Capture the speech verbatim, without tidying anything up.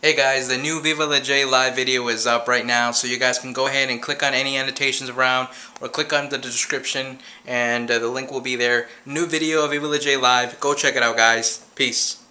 Hey guys, the new Viva live video is up right now, so you guys can go ahead and click on any annotations around or click on the description and uh, the link will be there. New video of Viva live. Go check it out, guys. Peace.